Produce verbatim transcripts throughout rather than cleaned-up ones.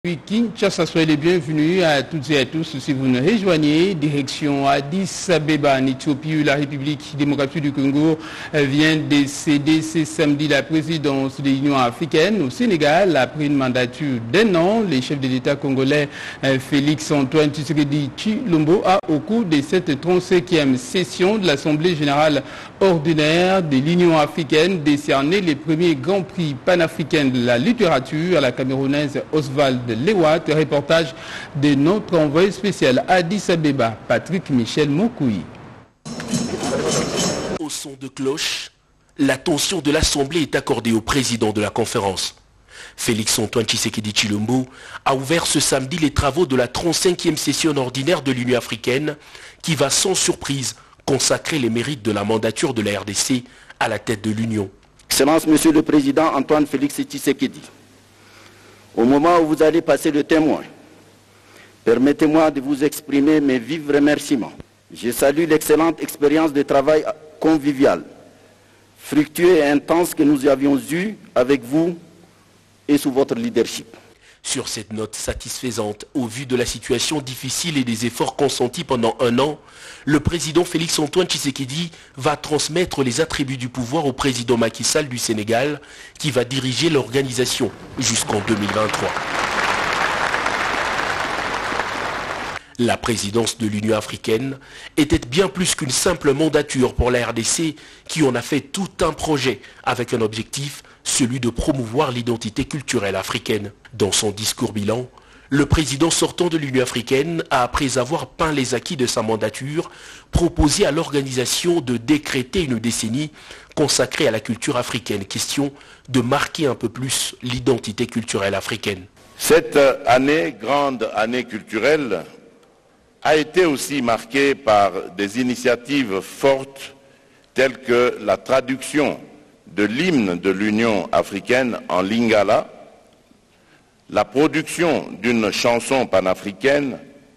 Oui, Kinshasa, soyez les bienvenus à toutes et à tous. Si vous nous rejoignez, direction Addis Abeba en Éthiopie, où la République démocratique du Congo vient de céder ce samedi la présidence de l'Union africaine. Au Sénégal, après une mandature d'un an, le chef de l'État congolais Félix Antoine Tshisekedi Tshilombo a, au cours de cette trente-cinquième session de l'Assemblée générale ordinaire de l'Union africaine, décerné les premiers grands prix panafricains de la littérature à la Camerounaise Oswald Lewat. Reportage de notre envoyé spécial à Addis Abeba, Patrick Michel Mokoui. Au son de cloche, l'attention de l'Assemblée est accordée au président de la conférence. Félix Antoine Tshisekedi Tshilombo a ouvert ce samedi les travaux de la trente-cinquième session ordinaire de l'Union africaine qui va sans surprise consacrer les mérites de la mandature de la R D C à la tête de l'Union. Excellence, Monsieur le Président Antoine Félix Tshisekedi, au moment où vous allez passer le témoin, permettez-moi de vous exprimer mes vifs remerciements. Je salue l'excellente expérience de travail convivial, fructueux et intense que nous avions eue avec vous et sous votre leadership. Sur cette note satisfaisante, au vu de la situation difficile et des efforts consentis pendant un an, le président Félix Antoine Tshisekedi va transmettre les attributs du pouvoir au président Macky Sall du Sénégal, qui va diriger l'organisation jusqu'en deux mille vingt-trois. La présidence de l'Union africaine était bien plus qu'une simple mandature pour la R D C, qui en a fait tout un projet avec un objectif, celui de promouvoir l'identité culturelle africaine. Dans son discours bilan, le président sortant de l'Union africaine a, après avoir peint les acquis de sa mandature, proposé à l'organisation de décréter une décennie consacrée à la culture africaine, question de marquer un peu plus l'identité culturelle africaine. Cette année, grande année culturelle, a été aussi marquée par des initiatives fortes telles que la traduction de l'hymne de l'Union africaine en lingala, la production d'une chanson panafricaine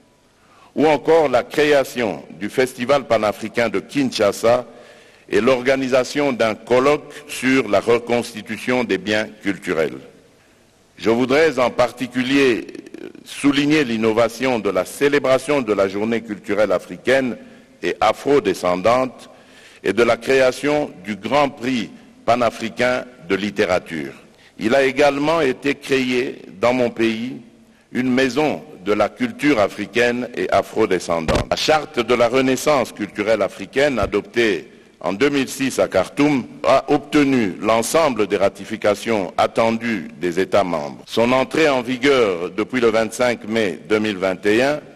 ou encore la création du Festival panafricain de Kinshasa et l'organisation d'un colloque sur la reconstitution des biens culturels. Je voudrais en particulier souligner l'innovation de la célébration de la journée culturelle africaine et afro-descendante et de la création du Grand Prix panafricain de littérature. Il a également été créé dans mon pays une maison de la culture africaine et afro-descendante. La charte de la renaissance culturelle africaine, adoptée en deux mille six à Khartoum, a obtenu l'ensemble des ratifications attendues des États membres. Son entrée en vigueur depuis le vingt-cinq mai deux mille vingt et un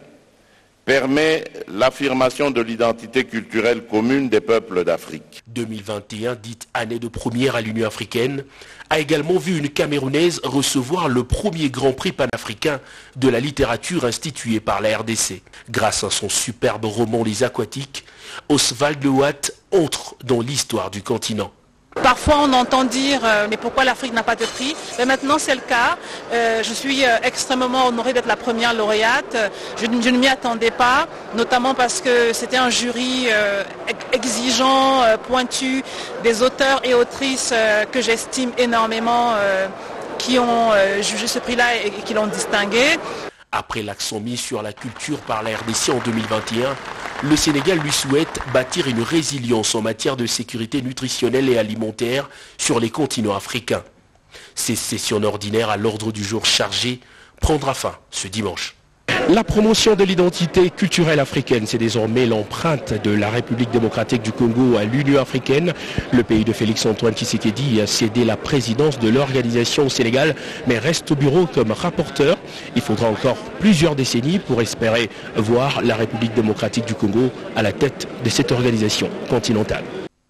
permet l'affirmation de l'identité culturelle commune des peuples d'Afrique. deux mille vingt et un, dite année de première à l'Union africaine, a également vu une Camerounaise recevoir le premier Grand Prix panafricain de la littérature institué par la R D C. Grâce à son superbe roman Les Aquatiques, Oswald Lewat entre dans l'histoire du continent. Parfois on entend dire euh, mais pourquoi l'Afrique n'a pas de prix? Mais maintenant c'est le cas. Euh, je suis euh, extrêmement honorée d'être la première lauréate. Je, je ne m'y attendais pas, notamment parce que c'était un jury euh, exigeant, euh, pointu, des auteurs et autrices euh, que j'estime énormément euh, qui ont euh, jugé ce prix-là et, et qui l'ont distingué. Après l'accent mis sur la culture par la R D C en deux mille vingt et un, le Sénégal lui souhaite bâtir une résilience en matière de sécurité nutritionnelle et alimentaire sur les continents africains. Ces sessions ordinaires à l'ordre du jour chargé prendra fin ce dimanche. La promotion de l'identité culturelle africaine, c'est désormais l'empreinte de la République démocratique du Congo à l'Union africaine. Le pays de Félix Antoine Tshisekedi a cédé la présidence de l'organisation au Sénégal, mais reste au bureau comme rapporteur. Il faudra encore plusieurs décennies pour espérer voir la République démocratique du Congo à la tête de cette organisation continentale.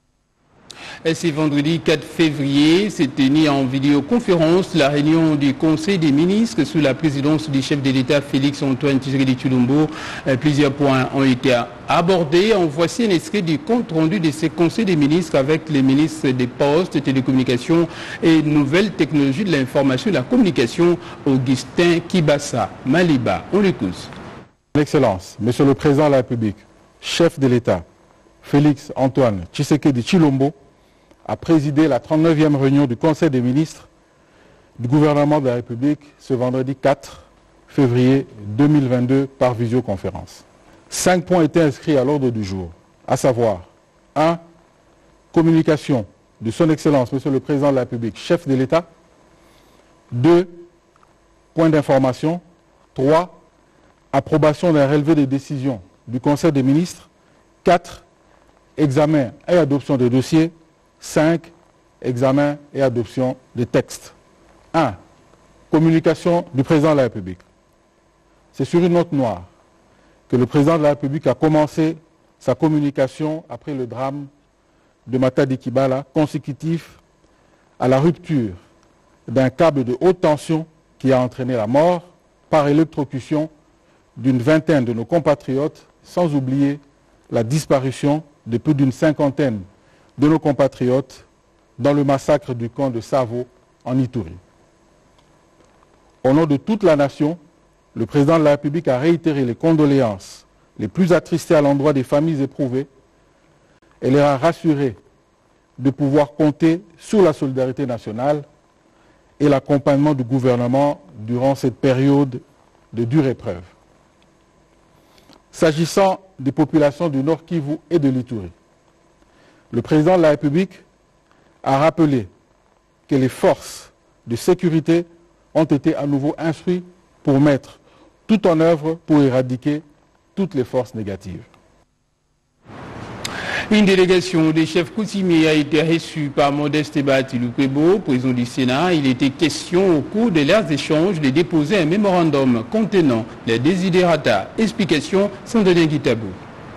Et c'est vendredi quatre février, s'est tenue en vidéoconférence la réunion du Conseil des ministres sous la présidence du chef de l'État Félix Antoine Tshisekedi Tshilombo. Plusieurs points ont été abordés. En voici un extrait du compte rendu de ce Conseil des ministres avec les ministres des Postes, Télécommunications et Nouvelles Technologies de l'Information et de la Communication, Augustin Kibassa. Maliba, on l'écoute. Excellence, Monsieur le Président de la République, chef de l'État Félix Antoine Tshisekedi Tshilombo, a présidé la trente-neuvième réunion du Conseil des ministres du gouvernement de la République ce vendredi quatre février deux mille vingt-deux par visioconférence. Cinq points étaient inscrits à l'ordre du jour, à savoir un. Communication de son Excellence, Monsieur le Président de la République, chef de l'État. deux. Point d'information. trois. Approbation d'un relevé des décisions du Conseil des ministres. quatre. Examen et adoption des dossiers. cinq. Examen et adoption des textes. un. Communication du Président de la République. C'est sur une note noire que le Président de la République a commencé sa communication après le drame de Matadi Kibala, consécutif à la rupture d'un câble de haute tension qui a entraîné la mort par électrocution d'une vingtaine de nos compatriotes, sans oublier la disparition de plus d'une cinquantaine de nos compatriotes dans le massacre du camp de Savo en Ituri. Au nom de toute la nation, le Président de la République a réitéré les condoléances les plus attristées à l'endroit des familles éprouvées et les a rassurés de pouvoir compter sur la solidarité nationale et l'accompagnement du gouvernement durant cette période de dure épreuve. S'agissant des populations du Nord Kivu et de l'Ituri, le Président de la République a rappelé que les forces de sécurité ont été à nouveau instruites pour mettre tout en œuvre pour éradiquer toutes les forces négatives. Une délégation des chefs coutumiers a été reçue par Modeste Bahati Lukwebo, président du Sénat. Il était question au cours de leurs échanges de déposer un mémorandum contenant les desiderata. Explication Sandrine Guitabou.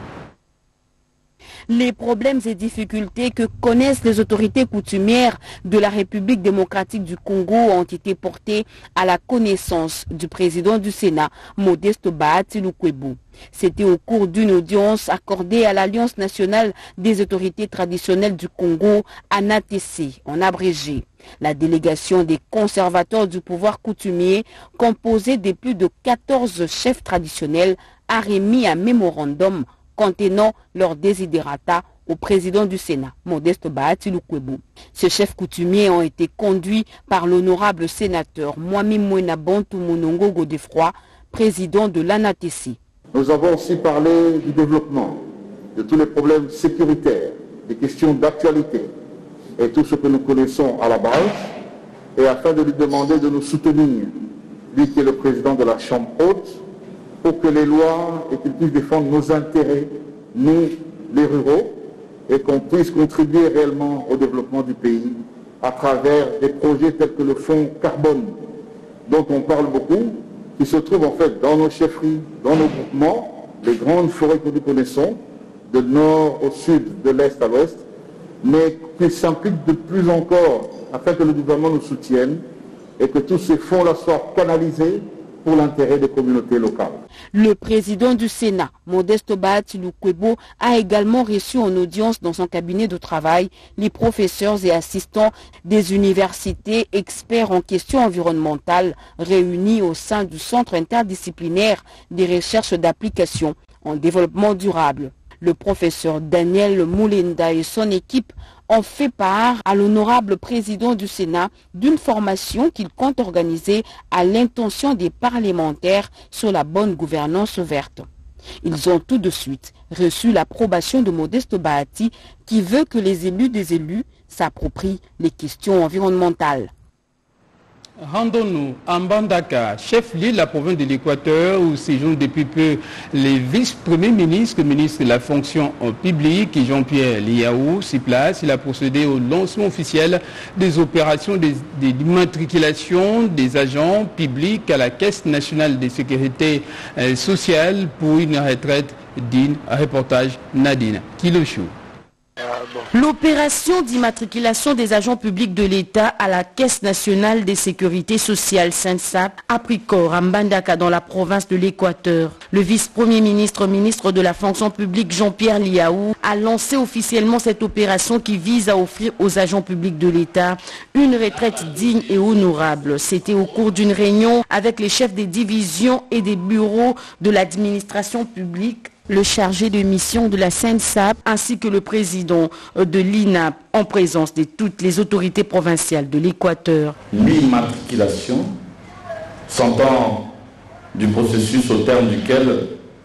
Les problèmes et difficultés que connaissent les autorités coutumières de la République démocratique du Congo ont été portés à la connaissance du président du Sénat, Modeste Bahati Lukwebo. C'était au cours d'une audience accordée à l'Alliance nationale des autorités traditionnelles du Congo, A N A T C, en abrégé. La délégation des conservateurs du pouvoir coutumier, composée de plus de quatorze chefs traditionnels, a remis un mémorandum contenant leurs desiderata au président du Sénat, Modeste Bahati Lukwebo. Ces chefs coutumiers ont été conduits par l'honorable sénateur Mwami Mwena Bantu Munongo Godefroy, président de l'A N A T C. Nous avons aussi parlé du développement, de tous les problèmes sécuritaires, des questions d'actualité et tout ce que nous connaissons à la base, et afin de lui demander de nous soutenir, lui qui est le président de la Chambre haute, pour que les lois et qu'il puisse défendre nos intérêts, nous, les ruraux, et qu'on puisse contribuer réellement au développement du pays à travers des projets tels que le fonds carbone, dont on parle beaucoup, qui se trouve en fait dans nos chefferies, dans nos groupements, les grandes forêts que nous connaissons, de nord au sud, de l'est à l'ouest, mais qui s'impliquent de plus encore afin que le gouvernement nous soutienne et que tous ces fonds-là soient canalisés pour l'intérêt des communautés locales. Le président du Sénat, Modeste Bahati Lukwebo, a également reçu en audience dans son cabinet de travail les professeurs et assistants des universités experts en questions environnementales réunis au sein du Centre interdisciplinaire des recherches d'application en développement durable. Le professeur Daniel Moulenda et son équipe ont fait part à l'honorable président du Sénat d'une formation qu'il compte organiser à l'intention des parlementaires sur la bonne gouvernance verte. Ils ont tout de suite reçu l'approbation de Modeste Bahati qui veut que les élus des élus s'approprient les questions environnementales. Rendons-nous à Mbandaka, chef-lieu de la province de l'Équateur, où séjournent depuis peu les vice-premiers ministres, le ministre de la fonction publique, Jean-Pierre Liaou, s'y place. Il a procédé au lancement officiel des opérations d'immatriculation des agents publics à la Caisse nationale de sécurité sociale pour une retraite digne. Reportage Nadine Kilochou. L'opération d'immatriculation des agents publics de l'État à la Caisse nationale des sécurités sociales S A N S A P a pris corps à Mbandaka dans la province de l'Équateur. Le vice-premier ministre, ministre de la fonction publique Jean-Pierre Liaou a lancé officiellement cette opération qui vise à offrir aux agents publics de l'État une retraite digne et honorable. C'était au cours d'une réunion avec les chefs des divisions et des bureaux de l'administration publique, le chargé de mission de la S A N S A P ainsi que le président de l'I N A P en présence de toutes les autorités provinciales de l'Équateur. L'immatriculation s'entend du processus au terme duquel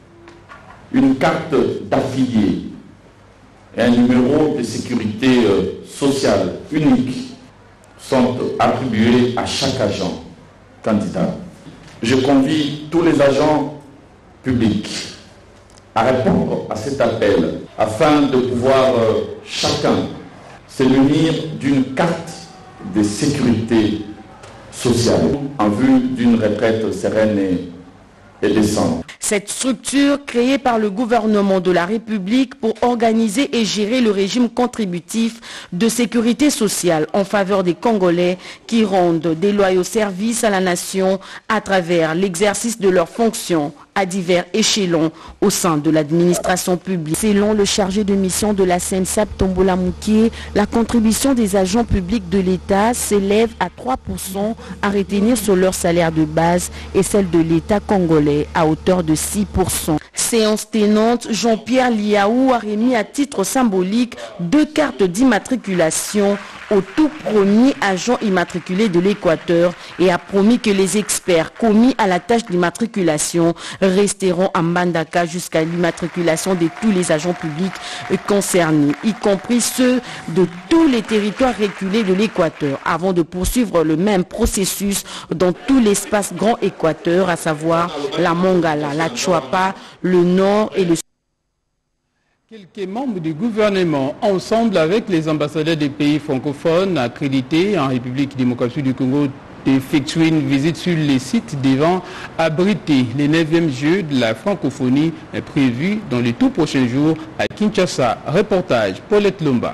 une carte d'affilié et un numéro de sécurité sociale unique sont attribués à chaque agent candidat. Je convie tous les agents publics à répondre à cet appel afin de pouvoir euh, chacun se munir d'une carte de sécurité sociale en vue d'une retraite sereine et et décembre. Cette structure créée par le gouvernement de la République pour organiser et gérer le régime contributif de sécurité sociale en faveur des Congolais qui rendent des loyaux services à la nation à travers l'exercice de leurs fonctions à divers échelons au sein de l'administration publique. Selon le chargé de mission de la SENSAP Tombola Moukié, la contribution des agents publics de l'État s'élève à trois pour cent à retenir sur leur salaire de base et celle de l'État congolais à hauteur de six pour cent. Séance tenante, Jean-Pierre Liaou a remis à titre symbolique deux cartes d'immatriculation au tout premier agent immatriculé de l'Équateur et a promis que les experts commis à la tâche d'immatriculation resteront à Mbandaka jusqu'à l'immatriculation de tous les agents publics concernés, y compris ceux de tous les territoires reculés de l'Équateur, avant de poursuivre le même processus dans tout l'espace Grand Équateur, à savoir la Mongala, la Chuapa, le Nord et le Sud. Quelques membres du gouvernement, ensemble avec les ambassadeurs des pays francophones accrédités en République démocratique du Congo, effectué une visite sur les sites devant abriter les neuvièmes Jeux de la francophonie prévus dans les tout prochains jours à Kinshasa. Reportage Paulette Lomba.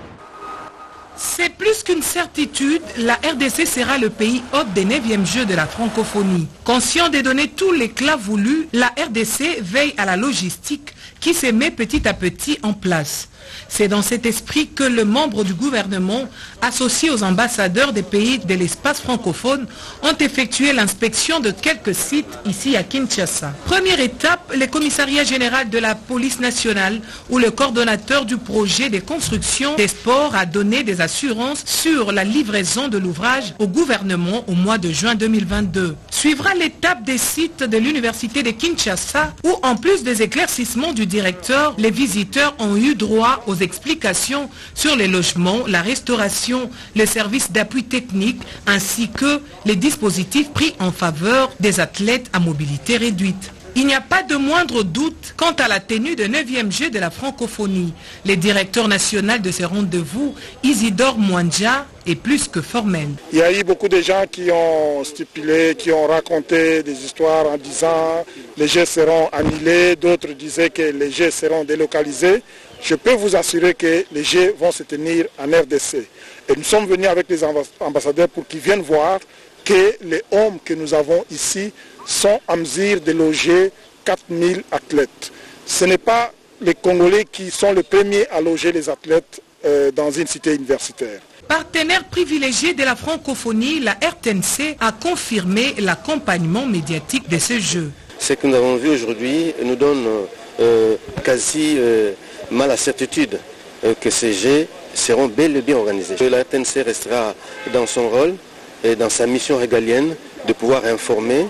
C'est plus qu'une certitude, la R D C sera le pays hôte des neuvièmes Jeux de la francophonie. Conscient de donner tout l'éclat voulu, la R D C veille à la logistique qui se met petit à petit en place. C'est dans cet esprit que le membre du gouvernement, associé aux ambassadeurs des pays de l'espace francophone, ont effectué l'inspection de quelques sites ici à Kinshasa. Première étape, le commissariat général de la police nationale, où le coordonnateur du projet de construction des sports a donné des assurances sur la livraison de l'ouvrage au gouvernement au mois de juin deux mille vingt-deux. Suivra l'étape des sites de l'université de Kinshasa, où en plus des éclaircissements du directeur, les visiteurs ont eu droit aux explications sur les logements, la restauration, les services d'appui technique ainsi que les dispositifs pris en faveur des athlètes à mobilité réduite. Il n'y a pas de moindre doute quant à la tenue de neuvième Jeux de la francophonie. Le directeur national de ce rendez-vous, Isidore Mwandja, est plus que formel. Il y a eu beaucoup de gens qui ont stipulé, qui ont raconté des histoires en disant les Jeux seront annulés, d'autres disaient que les Jeux seront délocalisés. Je peux vous assurer que les Jeux vont se tenir en R D C. Et nous sommes venus avec les ambassadeurs pour qu'ils viennent voir que les hommes que nous avons ici sont en mesure de loger quatre mille athlètes. Ce n'est pas les Congolais qui sont les premiers à loger les athlètes euh, dans une cité universitaire. Partenaire privilégié de la francophonie, la R T N C a confirmé l'accompagnement médiatique de ce jeu. Ce que nous avons vu aujourd'hui nous donne euh, quasi euh, mal la certitude euh, que ces jeux seront bel et bien organisés. La R T N C restera dans son rôle et dans sa mission régalienne de pouvoir informer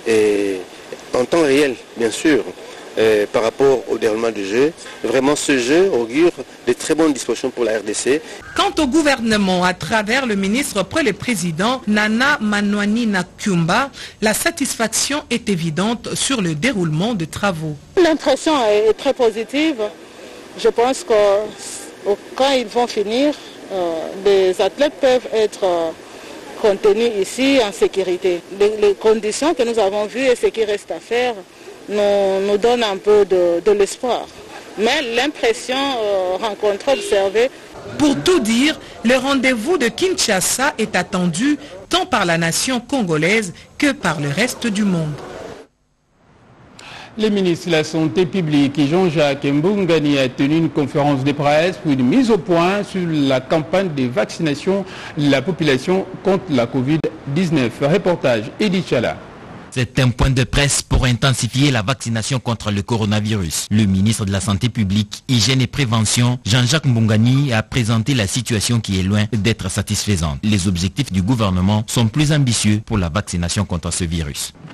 et en temps réel, bien sûr, euh, par rapport au déroulement du jeu. Vraiment, ce jeu augure de très bonnes dispositions pour la R D C. Quant au gouvernement, à travers le ministre après le président Nana Manouani Nakumba, la satisfaction est évidente sur le déroulement des travaux. L'impression est très positive. Je pense que quand ils vont finir, euh, les athlètes peuvent être euh, contenus ici en sécurité. Les, les conditions que nous avons vues et ce qui reste à faire nous, nous donnent un peu de, de l'espoir. Mais l'impression euh, rencontrée, observée. Pour tout dire, le rendez-vous de Kinshasa est attendu tant par la nation congolaise que par le reste du monde. Le ministre de la Santé publique, Jean-Jacques Mbungani, a tenu une conférence de presse pour une mise au point sur la campagne de vaccination de la population contre la Covid dix-neuf. Reportage Edith Chala. C'est un point de presse pour intensifier la vaccination contre le coronavirus. Le ministre de la Santé publique, Hygiène et Prévention, Jean-Jacques Mbungani, a présenté la situation qui est loin d'être satisfaisante. Les objectifs du gouvernement sont plus ambitieux pour la vaccination contre ce virus.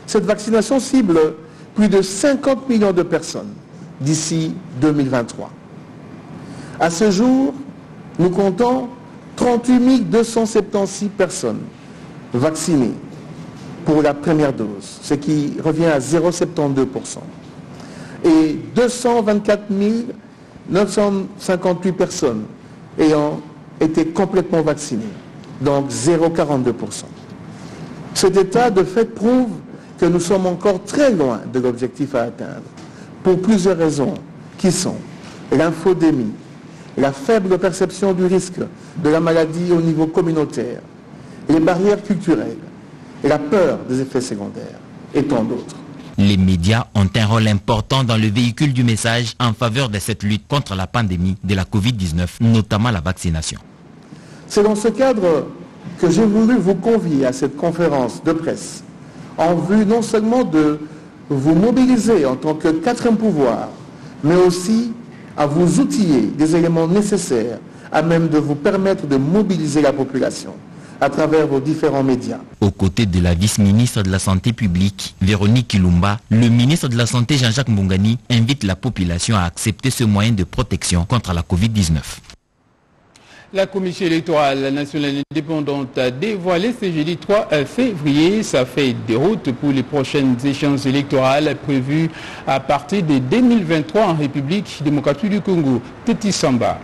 Cette vaccination cible plus de cinquante millions de personnes d'ici deux mille vingt-trois. À ce jour, nous comptons trente-huit mille deux cent soixante-seize personnes vaccinées pour la première dose, ce qui revient à zéro virgule soixante-douze pour cent. Et deux cent vingt-quatre mille neuf cent cinquante-huit personnes ayant été complètement vaccinées, donc zéro virgule quarante-deux pour cent. Cet état de fait prouve que nous sommes encore très loin de l'objectif à atteindre, pour plusieurs raisons, qui sont l'infodémie, la faible perception du risque de la maladie au niveau communautaire, les barrières culturelles, la peur des effets secondaires, et tant d'autres. Les médias ont un rôle important dans le véhicule du message en faveur de cette lutte contre la pandémie de la covid dix-neuf, notamment la vaccination. C'est dans ce cadre que j'ai voulu vous convier à cette conférence de presse, en vue non seulement de vous mobiliser en tant que quatrième pouvoir, mais aussi à vous outiller des éléments nécessaires à même de vous permettre de mobiliser la population à travers vos différents médias. Aux côtés de la vice-ministre de la Santé publique, Véronique Kilumba, le ministre de la Santé, Jean-Jacques Mbongani, invite la population à accepter ce moyen de protection contre la covid dix-neuf. La Commission électorale nationale indépendante a dévoilé ce jeudi trois février sa feuille de route pour les prochaines échéances électorales prévues à partir de deux mille vingt-trois en République démocratique du Congo. Teti Samba.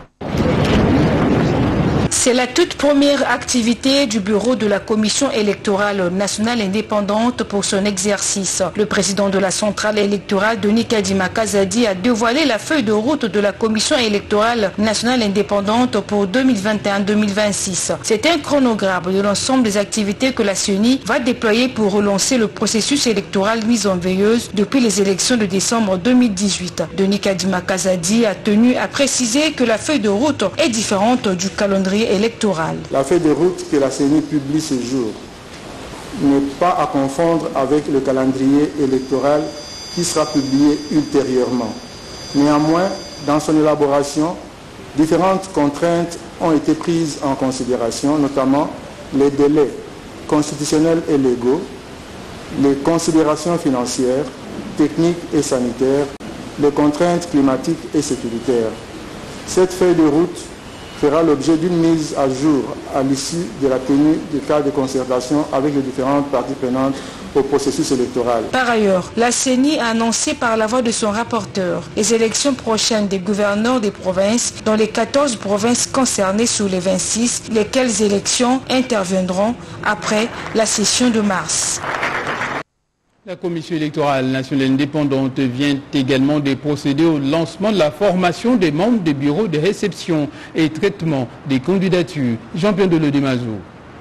C'est la toute première activité du bureau de la Commission électorale nationale indépendante pour son exercice. Le président de la centrale électorale, Denis Kadima Kazadi, a dévoilé la feuille de route de la Commission électorale nationale indépendante pour deux mille vingt et un deux mille vingt-six. C'est un chronogramme de l'ensemble des activités que la C E N I va déployer pour relancer le processus électoral mis en veilleuse depuis les élections de décembre deux mille dix-huit. Denis Kadima Kazadi a tenu à préciser que la feuille de route est différente du calendrier électoral. La feuille de route que la C E N I publie ce jour n'est pas à confondre avec le calendrier électoral qui sera publié ultérieurement. Néanmoins, dans son élaboration, différentes contraintes ont été prises en considération, notamment les délais constitutionnels et légaux, les considérations financières, techniques et sanitaires, les contraintes climatiques et sécuritaires. Cette feuille de route fera l'objet d'une mise à jour à l'issue de la tenue du cadre de concertation avec les différentes parties prenantes au processus électoral. Par ailleurs, la C E N I a annoncé par la voix de son rapporteur les élections prochaines des gouverneurs des provinces dans les quatorze provinces concernées sur les vingt-six, lesquelles élections interviendront après la session de mars. La Commission électorale nationale indépendante vient également de procéder au lancement de la formation des membres des bureaux de réception et traitement des candidatures. Jean-Pierre Delodemazou.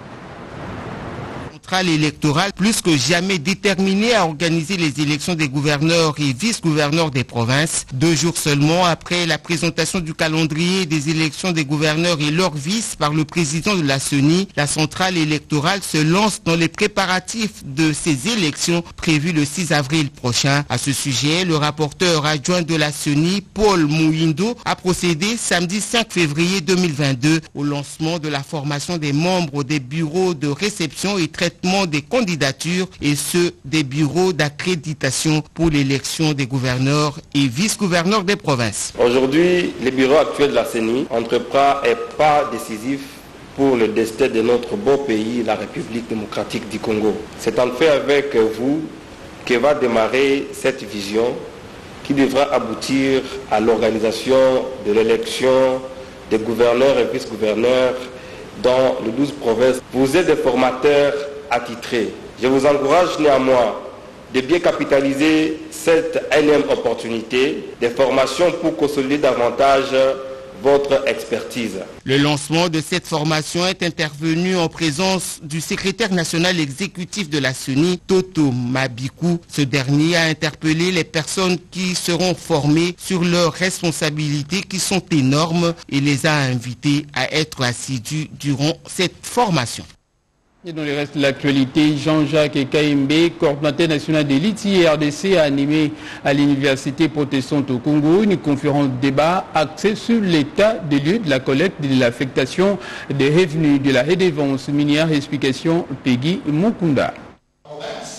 Électorale plus que jamais déterminée à organiser les élections des gouverneurs et vice-gouverneurs des provinces. Deux jours seulement après la présentation du calendrier des élections des gouverneurs et leurs vices par le président de la C E N I, la centrale électorale se lance dans les préparatifs de ces élections prévues le six avril prochain. À ce sujet, le rapporteur adjoint de la C E N I, Paul Mouindo, a procédé samedi cinq février deux mille vingt-deux au lancement de la formation des membres des bureaux de réception et traitement des candidatures et ceux des bureaux d'accréditation pour l'élection des gouverneurs et vice-gouverneurs des provinces. Aujourd'hui, le bureau actuel de la C E N I entreprend un pas décisif pour le destin de notre beau pays, la République démocratique du Congo. C'est en fait avec vous que va démarrer cette vision qui devra aboutir à l'organisation de l'élection des gouverneurs et vice-gouverneurs dans les douze provinces. Vous êtes des formateurs attitrés. Je vous encourage néanmoins de bien capitaliser cette énième opportunité de formation pour consolider davantage votre expertise. Le lancement de cette formation est intervenu en présence du secrétaire national exécutif de la C E N I, Toto Mabikou. Ce dernier a interpellé les personnes qui seront formées sur leurs responsabilités qui sont énormes et les a invités à être assidus durant cette formation. Et dans le reste de l'actualité, Jean-Jacques Kaimbe, coordinateur national de l'I T I R D C, a animé à l'Université protestante au Congo une conférence débat axée sur l'état des lieux de la collecte et de l'affectation des revenus de la redevance minière. Explication Peggy Mukunda.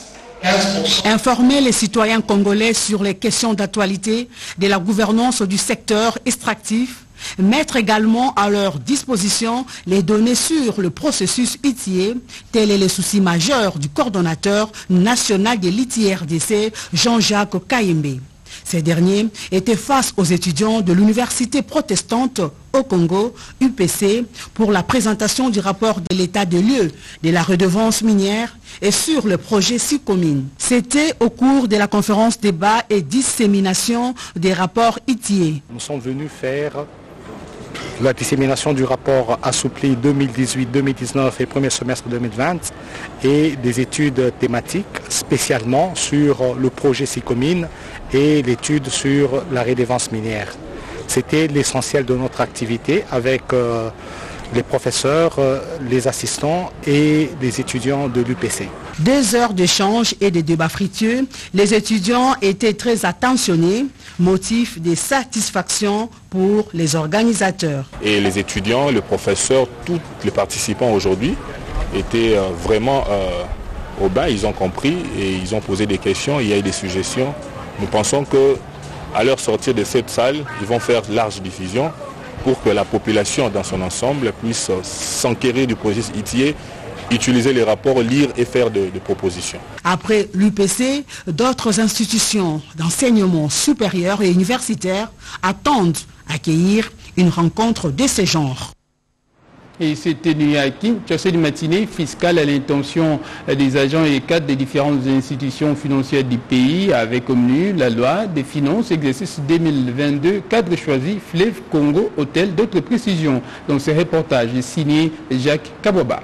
Informer les citoyens congolais sur les questions d'actualité de la gouvernance du secteur extractif, mettre également à leur disposition les données sur le processus I T I E, tel est le souci majeur du coordonnateur national de l'I T I R D C, Jean-Jacques Kayembe. Ces derniers étaient face aux étudiants de l'université protestante au Congo, U P C, pour la présentation du rapport de l'état de lieu de la redevance minière et sur le projet Sicomine. C'était au cours de la conférence débat et dissémination des rapports I T I E. Nous sommes venus faire la dissémination du rapport assoupli deux mille dix-huit deux mille dix-neuf et premier semestre deux mille vingt et des études thématiques spécialement sur le projet Sicomine et l'étude sur la redevance minière. C'était l'essentiel de notre activité avec euh, les professeurs, euh, les assistants et les étudiants de l'U P C. Deux heures d'échange et de débats fructueux, les étudiants étaient très attentionnés, motif de satisfaction pour les organisateurs. Et les étudiants, les professeurs, tous les participants aujourd'hui étaient euh, vraiment euh, au bain, ils ont compris et ils ont posé des questions, il y a eu des suggestions. Nous pensons qu'à leur sortir de cette salle, ils vont faire large diffusion pour que la population dans son ensemble puisse s'enquérir du projet I T I E, utiliser les rapports, lire et faire des de propositions. Après l'U P C, d'autres institutions d'enseignement supérieur et universitaire attendent accueillir une rencontre de ce genre. Et s'est tenu à Kinshasa une matinée fiscale à l'intention des agents et cadres des différentes institutions financières du pays avec comme menu la loi des finances exercice deux mille vingt-deux, cadre choisi, Fleuve Congo, hôtel, d'autres précisions. Dans ce reportage est signé Jacques Kaboba.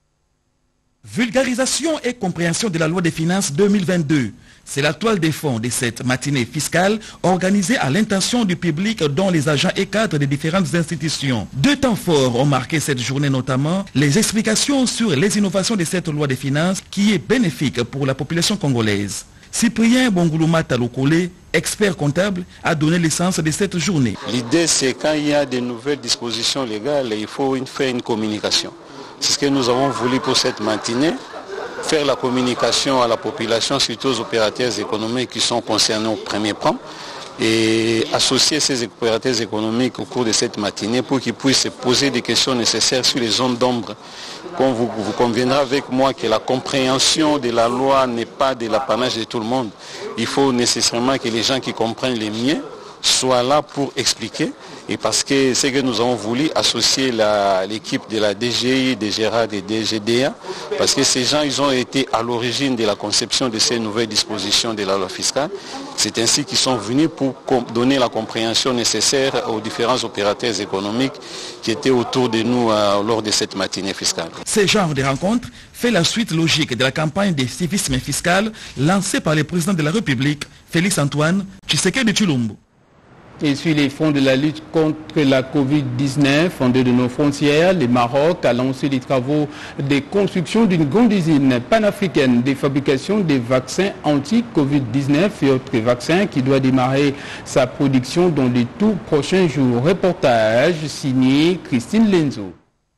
Vulgarisation et compréhension de la loi des finances deux mille vingt-deux. C'est la toile de fond de cette matinée fiscale organisée à l'intention du public dont les agents et cadres des différentes institutions. Deux temps forts ont marqué cette journée, notamment les explications sur les innovations de cette loi des finances qui est bénéfique pour la population congolaise. Cyprien Bongoulouma Talokole, expert comptable, a donné l'essence de cette journée. L'idée, c'est quand il y a de nouvelles dispositions légales, il faut une, faire une communication. C'est ce que nous avons voulu pour cette matinée, faire la communication à la population, surtout aux opérateurs économiques qui sont concernés au premier plan, et associer ces opérateurs économiques au cours de cette matinée pour qu'ils puissent se poser des questions nécessaires sur les zones d'ombre. Comme vous, vous conviendrez avec moi que la compréhension de la loi n'est pas de l'apanage de tout le monde. Il faut nécessairement que les gens qui comprennent les mieux soient là pour expliquer. Et parce que c'est que nous avons voulu associer l'équipe de la D G I, des Gérard et des G D A, parce que ces gens, ils ont été à l'origine de la conception de ces nouvelles dispositions de la loi fiscale. C'est ainsi qu'ils sont venus pour donner la compréhension nécessaire aux différents opérateurs économiques qui étaient autour de nous euh, lors de cette matinée fiscale. Ce genre de rencontre fait la suite logique de la campagne de civisme fiscal lancée par le président de la République, Félix Antoine Tshisekedi Tshilombo. Et sur les fonds de la lutte contre la Covid dix-neuf, en deux de nos frontières, le Maroc a lancé les travaux de construction d'une grande usine panafricaine de fabrication des vaccins anti-Covid dix-neuf et autres vaccins qui doit démarrer sa production dans les tout prochains jours. Reportage signé Christine Lenzo.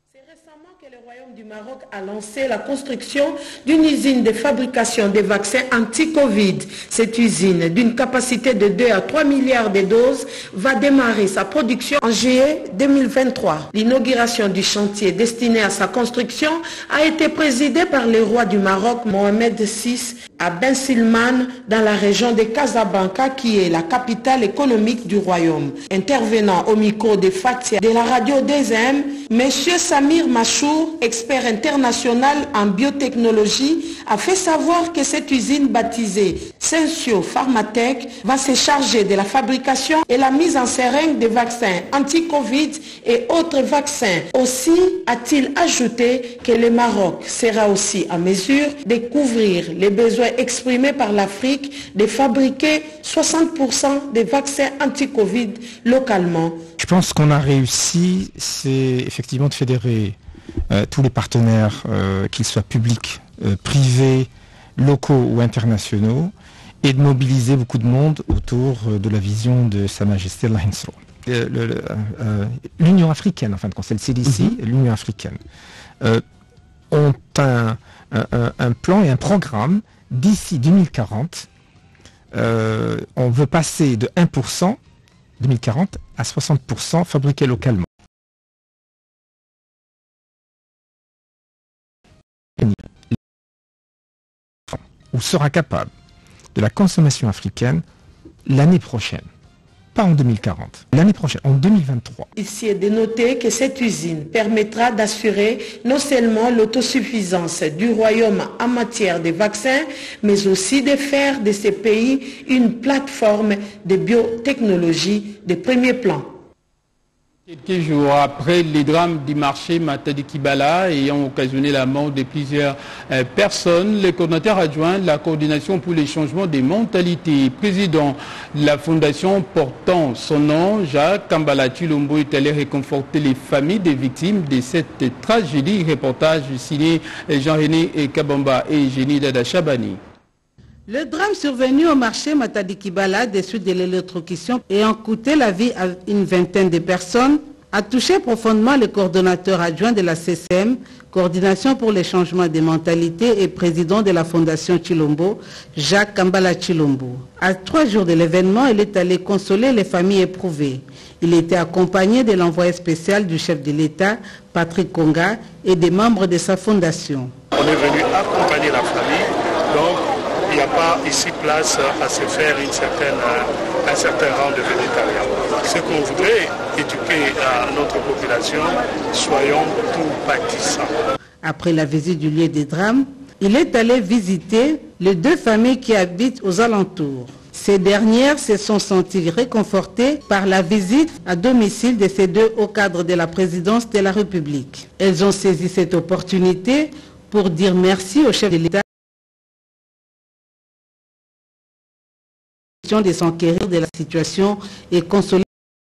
Le Maroc a lancé la construction d'une usine de fabrication des vaccins anti-Covid. Cette usine, d'une capacité de deux à trois milliards de doses, va démarrer sa production en juillet deux mille vingt-trois. L'inauguration du chantier destiné à sa construction a été présidée par le roi du Maroc, Mohamed six, à Ben Silman, dans la région de Casablanca, qui est la capitale économique du royaume. Intervenant au micro de Fatia de la radio deux M, M. Samir Machour, expert international en biotechnologie, a fait savoir que cette usine baptisée Sensio Pharmatech va se charger de la fabrication et la mise en seringue des vaccins anti-Covid et autres vaccins. Aussi a-t-il ajouté que le Maroc sera aussi à mesure de couvrir les besoins exprimés par l'Afrique de fabriquer soixante pour cent des vaccins anti-Covid localement. Je pense qu'on a réussi, c'est effectivement de fédérer Euh, tous les partenaires, euh, qu'ils soient publics, euh, privés, locaux ou internationaux, et de mobiliser beaucoup de monde autour euh, de la vision de Sa Majesté Allah Hinsro. Euh, euh, L'Union africaine, en fin de compte, c'est le C D C, mm-hmm. l'Union africaine, euh, ont un, un, un plan et un programme d'ici deux mille quarante, euh, on veut passer de un pour cent deux mille quarante à soixante pour cent fabriqués localement. Ou sera capable de la consommation africaine l'année prochaine. Pas en deux mille quarante, l'année prochaine, en deux mille vingt-trois. Ici est de noter que cette usine permettra d'assurer non seulement l'autosuffisance du royaume en matière de vaccins, mais aussi de faire de ces pays une plateforme de biotechnologie de premier plan. Quelques jours après les drames du marché Matadi Kibala ayant occasionné la mort de plusieurs euh, personnes, le coordinateur adjoint de la coordination pour les changements des mentalités, président de la fondation portant son nom, Jacques Kambala Chilombo, est allé réconforter les familles des victimes de cette tragédie. Reportage signé Jean-René Kabamba et Génie Dada Chabani. Le drame survenu au marché Matadi Kibala des suites de l'électrocution ayant coûté la vie à une vingtaine de personnes a touché profondément le coordonnateur adjoint de la C C M, Coordination pour les changements des mentalités et président de la Fondation Chilombo, Jacques Kambala Chilombo. À trois jours de l'événement, il est allé consoler les familles éprouvées. Il était accompagné de l'envoyé spécial du chef de l'État, Patrick Konga, et des membres de sa fondation. On est venu accompagner la famille, donc il n'y a pas ici place à se faire une certaine, un certain rang de végétarien. Ce qu'on voudrait éduquer à notre population, soyons tout bâtissants. Après la visite du lieu des drames, il est allé visiter les deux familles qui habitent aux alentours. Ces dernières se sont senties réconfortées par la visite à domicile de ces deux hauts cadres de la présidence de la République. Elles ont saisi cette opportunité pour dire merci au chef de l'État de s'enquérir de la situation et consoler.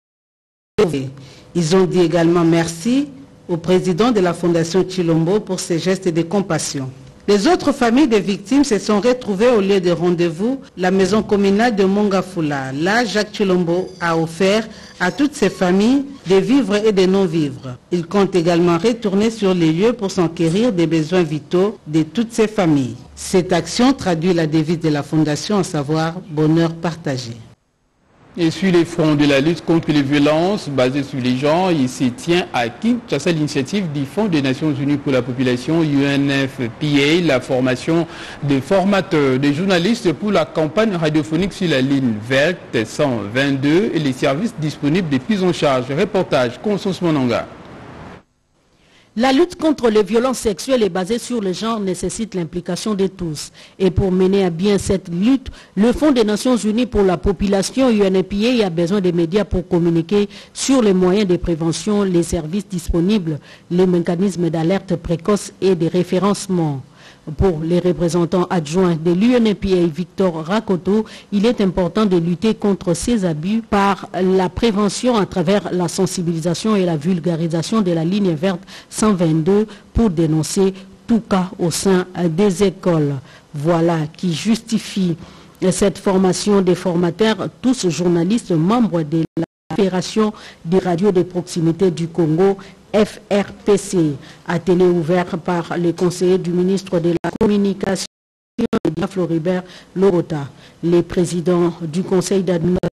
Ils ont dit également merci au président de la Fondation Chilombo pour ses gestes de compassion. Les autres familles des victimes se sont retrouvées au lieu de rendez-vous, la maison communale de Mongafula. Là, Jacques Chilombo a offert à toutes ces familles des vivres et des non-vivres. Il compte également retourner sur les lieux pour s'enquérir des besoins vitaux de toutes ces familles. Cette action traduit la devise de la Fondation, à savoir bonheur partagé. Et sur les fronts de la lutte contre les violences basées sur les genres, il se tient à Kinshasa l'initiative du Fonds des Nations Unies pour la population, U N F P A, la formation des formateurs, des journalistes pour la campagne radiophonique sur la ligne verte cent vingt-deux et les services disponibles de prise en charge. Reportage Constance Monanga. La lutte contre les violences sexuelles et basée sur le genre nécessite l'implication de tous. Et pour mener à bien cette lutte, le Fonds des Nations Unies pour la population, U N P A, a besoin des médias pour communiquer sur les moyens de prévention, les services disponibles, les mécanismes d'alerte précoce et de référencement. Pour les représentants adjoints de l'U N P A, Victor Rakoto, il est important de lutter contre ces abus par la prévention à travers la sensibilisation et la vulgarisation de la ligne verte cent vingt-deux pour dénoncer tout cas au sein des écoles. Voilà qui justifie cette formation des formateurs, tous journalistes membres de la Fédération des radios de proximité du Congo, F R P C, atelier ouvert par les conseillers du ministre de la Communication, Floribert Lorota, les présidents du conseil d'administration.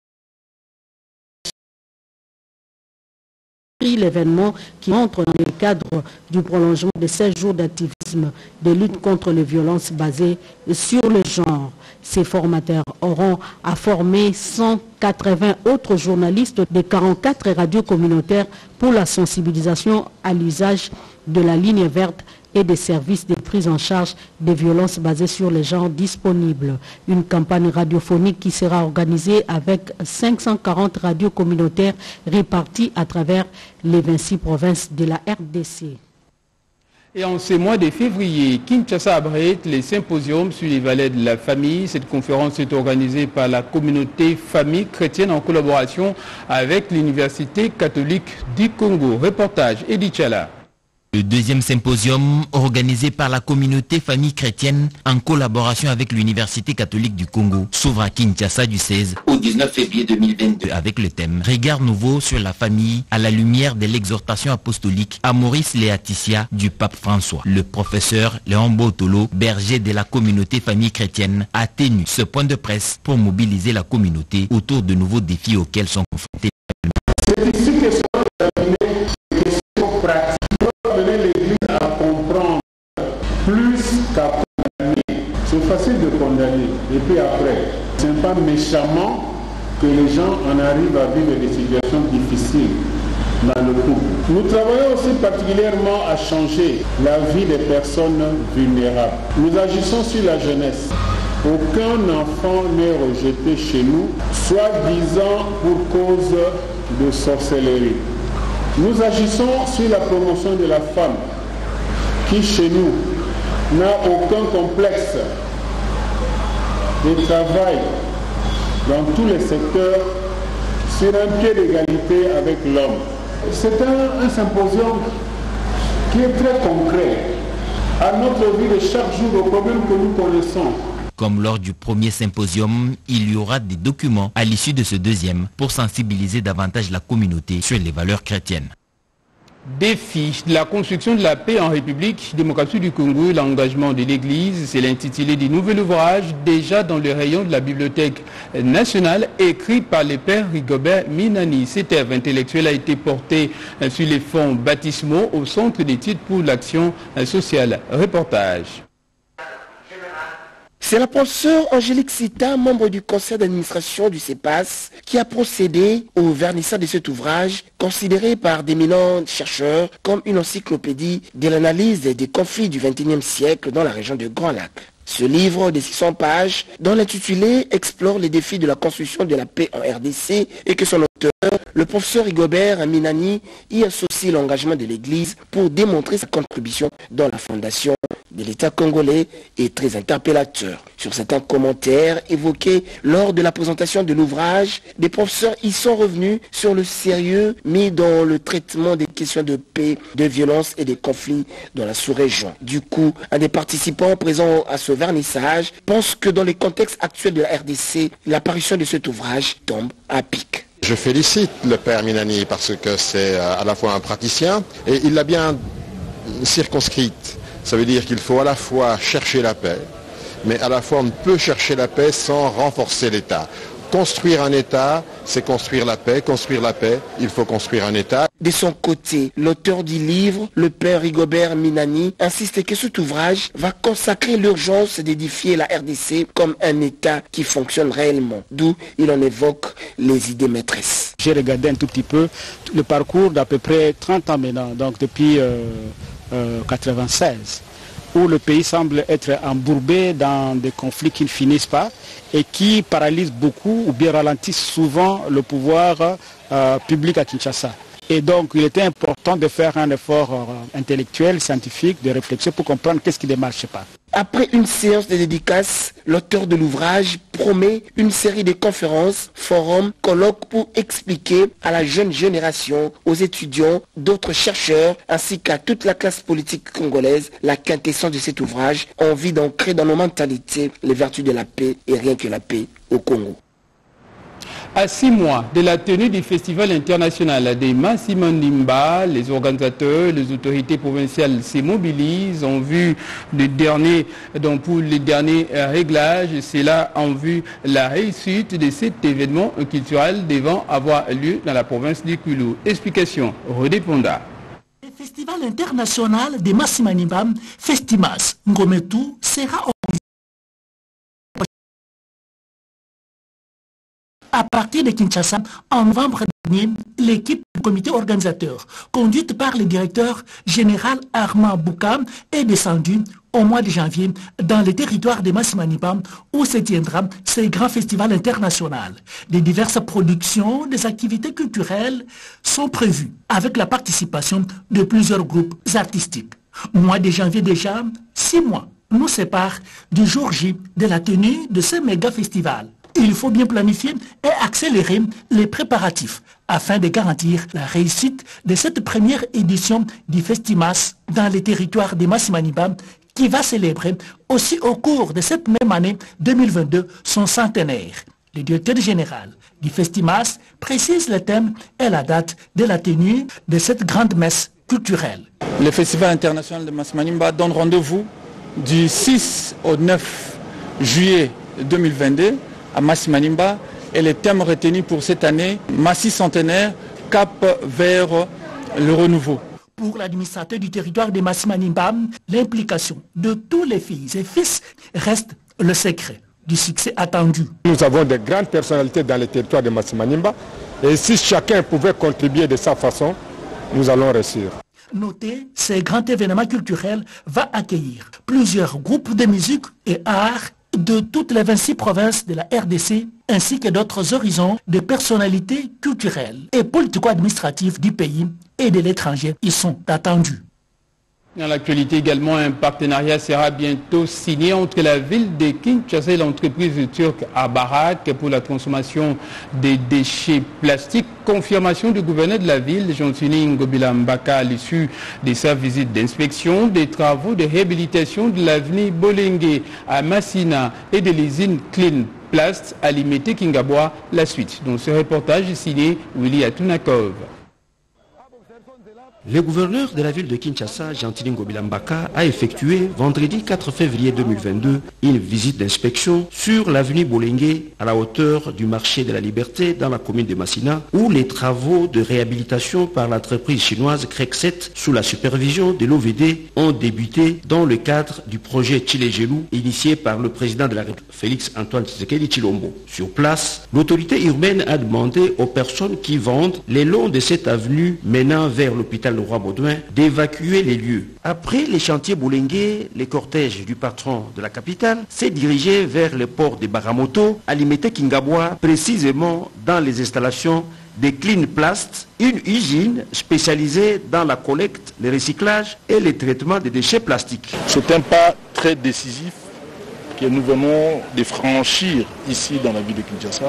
L'événement qui entre dans le cadre du prolongement de seize jours d'activisme de lutte contre les violences basées sur le genre. Ces formateurs auront à former cent quatre-vingts autres journalistes de quarante-quatre radios communautaires pour la sensibilisation à l'usage de la ligne verte et des services de prise en charge des violences basées sur les genres disponibles. Une campagne radiophonique qui sera organisée avec cinq cent quarante radios communautaires réparties à travers les vingt-six provinces de la R D C. Et en ce mois de février, Kinshasa abrite les symposiums sur les valeurs de la famille. Cette conférence est organisée par la communauté famille chrétienne en collaboration avec l'Université catholique du Congo. Reportage Edith Chala. Le deuxième symposium, organisé par la communauté famille chrétienne en collaboration avec l'Université catholique du Congo, s'ouvre à Kinshasa du seize au dix-neuf février deux mille vingt-deux avec le thème « Regard nouveau sur la famille à la lumière de l'exhortation apostolique à Maurice Léatitia du pape François ». Le professeur Léon Botolo, berger de la communauté famille chrétienne, a tenu ce point de presse pour mobiliser la communauté autour de nouveaux défis auxquels sont confrontés. C'est ici que sont examinées les questions pratiques. Mener l'Église à comprendre plus qu'à condamner. C'est facile de condamner. Et puis après, ce n'est pas méchamment que les gens en arrivent à vivre des situations difficiles dans le couple. Nous travaillons aussi particulièrement à changer la vie des personnes vulnérables. Nous agissons sur la jeunesse. Aucun enfant n'est rejeté chez nous, soi-disant pour cause de sorcellerie. Nous agissons sur la promotion de la femme, qui chez nous n'a aucun complexe et travaille dans tous les secteurs sur un pied d'égalité avec l'homme. C'est un, un symposium qui est très concret à notre vie de chaque jour, aux problèmes que nous connaissons. Comme lors du premier symposium, il y aura des documents à l'issue de ce deuxième pour sensibiliser davantage la communauté sur les valeurs chrétiennes. Défi de la construction de la paix en République démocratique du Congo et l'engagement de l'Église, c'est l'intitulé du nouvel ouvrage déjà dans le rayon de la Bibliothèque nationale écrit par le père Rigobert Minani. Cette œuvre intellectuelle a été portée sur les fonds baptismaux au Centre d'études pour l'action sociale. Reportage. C'est la professeure Angélique Sita, membre du conseil d'administration du C E P A S, qui a procédé au vernissage de cet ouvrage, considéré par d'éminents chercheurs comme une encyclopédie de l'analyse des conflits du vingt et unième siècle dans la région de Grand Lac. Ce livre de six cents pages, dont l'intitulé explore les défis de la construction de la paix en R D C et que son auteur, le professeur Rigobert Minani, y associe l'engagement de l'Église pour démontrer sa contribution dans la fondation de l'État congolais est très interpellateur. Sur certains commentaires évoqués lors de la présentation de l'ouvrage, des professeurs y sont revenus sur le sérieux mis dans le traitement des questions de paix, de violence et des conflits dans la sous-région. Du coup, un des participants présents à ce vernissage pense que dans les contextes actuels de la R D C, l'apparition de cet ouvrage tombe à pic. Je félicite le père Minani parce que c'est à la fois un praticien et il l'a bien circonscrite. Ça veut dire qu'il faut à la fois chercher la paix, mais à la fois on ne peut chercher la paix sans renforcer l'État. Construire un État, c'est construire la paix. Construire la paix, il faut construire un État. De son côté, l'auteur du livre, le père Rigobert Minani, insiste que cet ouvrage va consacrer l'urgence d'édifier la R D C comme un État qui fonctionne réellement. D'où il en évoque les idées maîtresses. J'ai regardé un tout petit peu le parcours d'à peu près trente ans maintenant, donc depuis euh, euh, quatre-vingt-seize. Où le pays semble être embourbé dans des conflits qui ne finissent pas et qui paralysent beaucoup ou bien ralentissent souvent le pouvoir euh, public à Kinshasa. Et donc il était important de faire un effort euh, intellectuel, scientifique, de réflexion pour comprendre qu'est-ce qui ne marche pas. Après une séance de dédicace, l'auteur de l'ouvrage promet une série de conférences, forums, colloques pour expliquer à la jeune génération, aux étudiants, d'autres chercheurs, ainsi qu'à toute la classe politique congolaise, la quintessence de cet ouvrage, envie d'ancrer dans nos mentalités les vertus de la paix et rien que la paix au Congo. À six mois de la tenue du Festival international des Massimandimba, les organisateurs, les autorités provinciales se mobilisent en vue du dernier, donc pour les derniers réglages. C'est là en vue la réussite de cet événement culturel devant avoir lieu dans la province du Kwilu. Explication, Rodé Ponda. Le Festival international des Massimandimba, Festimas Ngometu, sera organisé à partir de Kinshasa, en novembre dernier, l'équipe du comité organisateur, conduite par le directeur général Armand Boukam, est descendue au mois de janvier dans le territoire de Massimandimba où se tiendra ce grand festival international. Des diverses productions, des activités culturelles sont prévues avec la participation de plusieurs groupes artistiques. Mois de janvier déjà, six mois nous séparent du jour J de la tenue de ce méga festival. Il faut bien planifier et accélérer les préparatifs afin de garantir la réussite de cette première édition du Festimas dans les territoires de Massimaniba qui va célébrer aussi au cours de cette même année deux mille vingt-deux son centenaire. Le directeur général du Festimas précise le thème et la date de la tenue de cette grande messe culturelle. Le Festival international de Massimaniba donne rendez-vous du six au neuf juillet deux mille vingt-deux à Massimaniba et le thème retenu pour cette année, Massi centenaire, cap vers le renouveau. Pour l'administrateur du territoire de Massimaniba, l'implication de tous les filles et fils reste le secret du succès attendu. Nous avons de grandes personnalités dans le territoire de Massimaniba et si chacun pouvait contribuer de sa façon, nous allons réussir. Notez, ce grand événement culturel va accueillir plusieurs groupes de musique et arts de toutes les vingt-six provinces de la R D C ainsi que d'autres horizons de personnalités culturelles et politico-administratives du pays et de l'étranger. Ils sont attendus. Dans l'actualité également, un partenariat sera bientôt signé entre la ville de Kinshasa et l'entreprise turque Abarak pour la transformation des déchets plastiques. Confirmation du gouverneur de la ville, Jean-Tini Ngobila Mbaka, à l'issue de sa visite d'inspection des travaux de réhabilitation de l'avenue Bolengue à Massina et de l'usine Clean Plast à Limete Kingabwa. La suite. Dans ce reportage signé Willy Atunakov. Le gouverneur de la ville de Kinshasa, Jean-Tini Ngobila Mbaka, a effectué vendredi quatre février deux mille vingt-deux une visite d'inspection sur l'avenue Bolengue à la hauteur du marché de la Liberté dans la commune de Massina où les travaux de réhabilitation par l'entreprise chinoise Crexet sous la supervision de l'O V D ont débuté dans le cadre du projet Chile-Gelou initié par le président de la République Félix-Antoine Tshisekedi Tshilombo. Sur place, l'autorité urbaine a demandé aux personnes qui vendent le long de cette avenue menant vers l'hôpital le Roi Baudouin d'évacuer les lieux. Après les chantiers Bolengue, le cortège du patron de la capitale s'est dirigé vers le port de Baramoto à Limete Kingabwa, précisément dans les installations de Clean Plast, une usine spécialisée dans la collecte, le recyclage et le traitement des déchets plastiques. C'est un pas très décisif que nous venons de franchir ici dans la ville de Kinshasa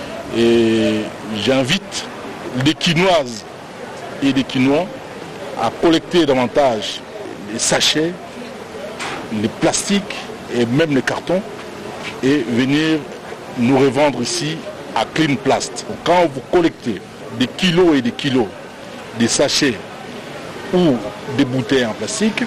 et j'invite les Quinoises et les Quinois à collecter davantage les sachets, les plastiques et même les cartons et venir nous revendre ici à Clean Plast. Quand vous collectez des kilos et des kilos de sachets ou des bouteilles en plastique,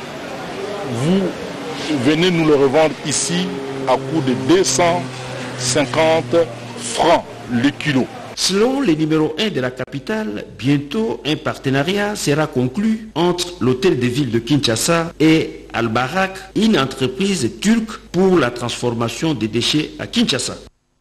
vous venez nous le revendre ici à coût de deux cent cinquante francs le kilo. Selon le numéro un de la capitale, bientôt un partenariat sera conclu entre l'hôtel de ville de Kinshasa et Al-Barak, une entreprise turque pour la transformation des déchets à Kinshasa.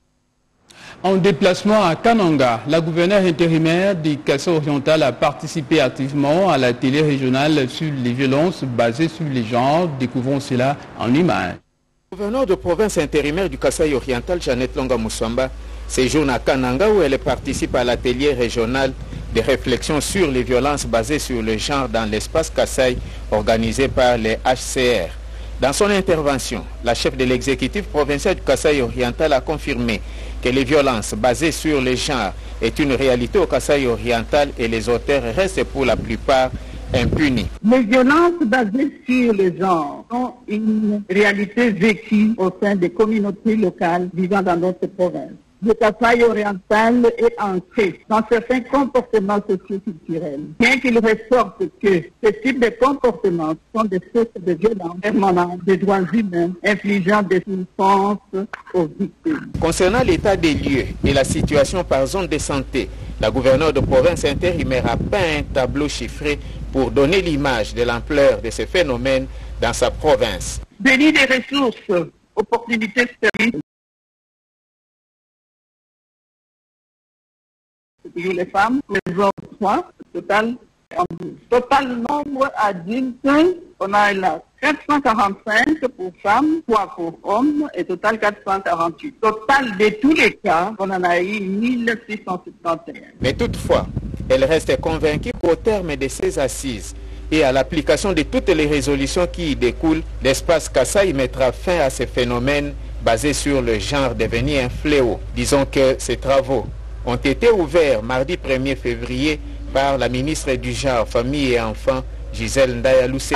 En déplacement à Kananga, la gouverneure intérimaire du Kassai oriental a participé activement à la télé régionale sur les violences basées sur les genres. Découvrons cela en images. Le gouverneur de province intérimaire du Kassai oriental, Jeannette Longa Moussamba, séjourne à Kananga où elle participe à l'atelier régional de réflexion sur les violences basées sur le genre dans l'espace Kassai organisé par les H C R. Dans son intervention, la chef de l'exécutif provincial du Kassai oriental a confirmé que les violences basées sur le genre est une réalité au Kassai oriental et les auteurs restent pour la plupart impunis. Les violences basées sur le genre sont une réalité vécue au sein des communautés locales vivant dans notre province. Le Kassai oriental est ancré dans certains comportements socio-culturels. Bien qu'il ressorte que ce type de comportements sont des sources de violence permanentes des droits humains, infligeant des souffrances aux victimes. Concernant l'état des lieux et la situation par zone de santé, la gouverneure de province intérimaire a peint un tableau chiffré pour donner l'image de l'ampleur de ce phénomène dans sa province. Béni des ressources, opportunités stériles. Toujours les femmes, les hommes trois, total en douze. Total nombre adultes, on a là quatre cent quarante-cinq pour femmes, trois pour hommes et total quatre cent quarante-huit. Total de tous les cas, on en a eu mille six cent soixante et un. Mais toutefois, elle reste convaincue qu'au terme de ces assises et à l'application de toutes les résolutions qui y découlent, l'espace Kassai mettra fin à ce phénomène basée sur le genre devenu un fléau. Disons que ces travaux ont été ouverts mardi premier février par la ministre du Genre, Famille et Enfants, Gisèle Ndaya-Loussé.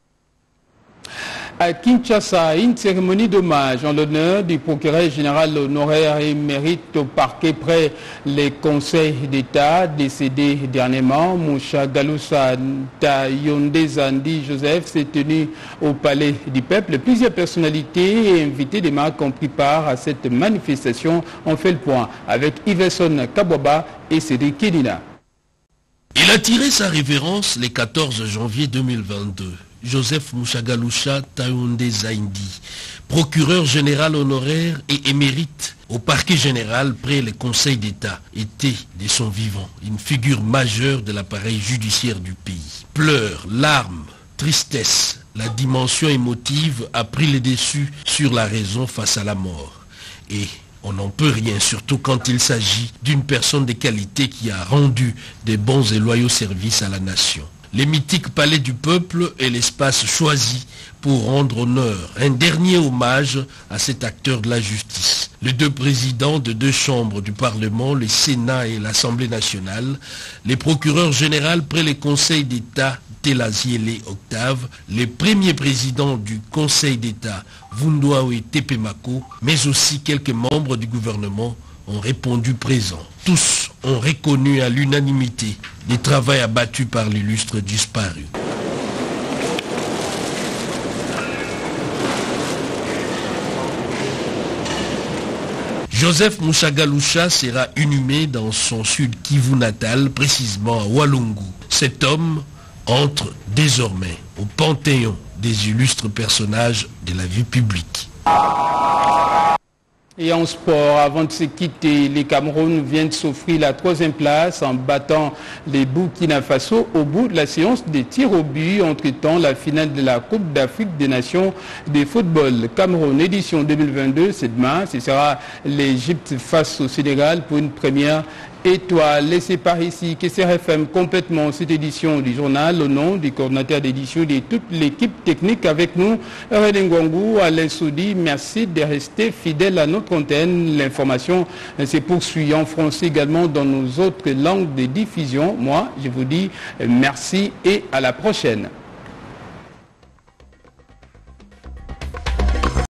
À Kinshasa, une cérémonie d'hommage en l'honneur du procureur général honoraire et émérite au parquet près les conseils d'État décédé dernièrement. Moucha Galoussa Tayonde Zandi Joseph s'est tenu au Palais du Peuple. Plusieurs personnalités et invités des marques ont pris part à cette manifestation. On fait le point avec Iverson Kabwaba et Cédric Kédina. Il a tiré sa révérence le quatorze janvier deux mille vingt-deux. Joseph Mouchagaloucha Tayonde Zaindi, procureur général honoraire et émérite au parquet général près le Conseil d'État, était de son vivant une figure majeure de l'appareil judiciaire du pays. Pleurs, larmes, tristesse, la dimension émotive a pris le dessus sur la raison face à la mort. Et on n'en peut rien, surtout quand il s'agit d'une personne de qualité qui a rendu de bons et loyaux services à la nation. Les mythiques palais du peuple est l'espace choisi pour rendre honneur, un dernier hommage à cet acteur de la justice. Les deux présidents de deux chambres du Parlement, le Sénat et l'Assemblée nationale, les procureurs généraux près le Conseil d'État, Telaziele Octave, les premiers présidents du Conseil d'État, Vundoawe Tepemako, mais aussi quelques membres du gouvernement ont répondu présents. Tous ont reconnu à l'unanimité les travaux abattus par l'illustre disparu. Joseph Mouchagaloucha sera inhumé dans son sud Kivu natal, précisément à Walungu. Cet homme entre désormais au panthéon des illustres personnages de la vie publique. Et en sport, avant de se quitter, les Cameroun viennent s'offrir la troisième place en battant les Burkina Faso au bout de la séance des tirs au but, entre-temps la finale de la Coupe d'Afrique des Nations de football. Cameroun édition deux mille vingt-deux, c'est demain, ce sera l'Égypte face au Sénégal pour une première étoile. Et c'est par ici que C R F M complètement cette édition du journal au nom du coordinateur d'édition de toute l'équipe technique avec nous, René Ngongou, Alain Soudi. Merci de rester fidèle à notre antenne. L'information se poursuit en français également dans nos autres langues de diffusion. Moi, je vous dis merci et à la prochaine.